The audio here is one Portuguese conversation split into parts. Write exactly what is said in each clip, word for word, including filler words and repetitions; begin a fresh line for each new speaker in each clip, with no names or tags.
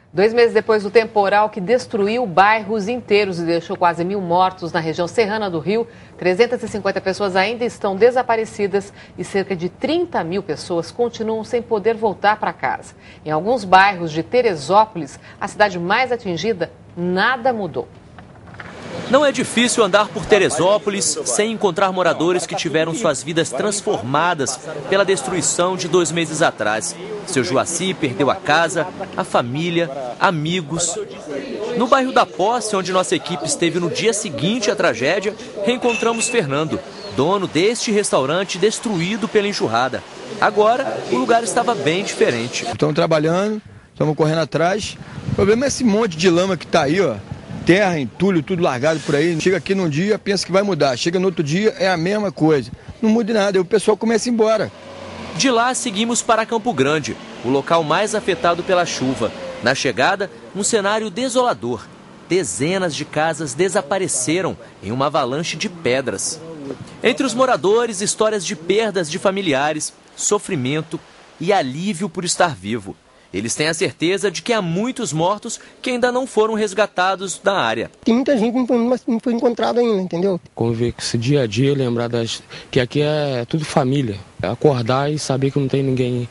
Dois meses depois do temporal que destruiu bairros inteiros e deixou quase mil mortos na região serrana do Rio, trezentas e cinquenta pessoas ainda estão desaparecidas e cerca de trinta mil pessoas continuam sem poder voltar para casa. Em alguns bairros de Teresópolis, a cidade mais atingida, nada mudou.
Não é difícil andar por Teresópolis sem encontrar moradores que tiveram suas vidas transformadas pela destruição de dois meses atrás. Seu Joaci perdeu a casa, a família, amigos. No bairro da Posse, onde nossa equipe esteve no dia seguinte à tragédia, reencontramos Fernando, dono deste restaurante destruído pela enxurrada. Agora, o lugar estava bem diferente.
Estamos trabalhando, estamos correndo atrás. O problema é esse monte de lama que está aí, ó. Terra, entulho, tudo largado por aí. Chega aqui num dia, pensa que vai mudar. Chega no outro dia, é a mesma coisa. Não muda nada, aí o pessoal começa a ir embora.
De lá, seguimos para Campo Grande, o local mais afetado pela chuva. Na chegada, um cenário desolador. Dezenas de casas desapareceram em uma avalanche de pedras. Entre os moradores, histórias de perdas de familiares, sofrimento e alívio por estar vivo. Eles têm a certeza de que há muitos mortos que ainda não foram resgatados da área.
Tem muita gente que não foi encontrada ainda, entendeu?
Conviver com esse dia a dia, lembrar das, que aqui é tudo família. Acordar e saber que não tem ninguém.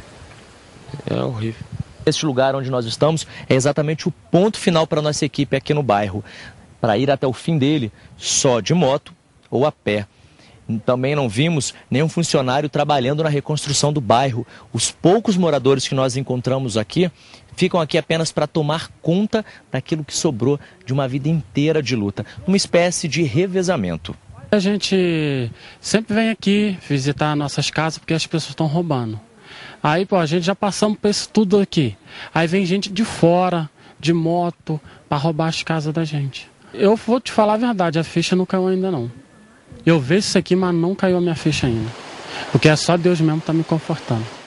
É horrível.
Este lugar onde nós estamos é exatamente o ponto final para a nossa equipe aqui no bairro. Para ir até o fim dele, só de moto ou a pé. Também não vimos nenhum funcionário trabalhando na reconstrução do bairro. Os poucos moradores que nós encontramos aqui ficam aqui apenas para tomar conta daquilo que sobrou de uma vida inteira de luta, uma espécie de revezamento.
A gente sempre vem aqui visitar nossas casas porque as pessoas estão roubando. Aí, pô, a gente já passamos por isso tudo aqui. Aí vem gente de fora, de moto, para roubar as casas da gente. Eu vou te falar a verdade, a ficha não caiu ainda não. Eu vejo isso aqui, mas não caiu a minha ficha ainda. Porque é só Deus mesmo que está me confortando.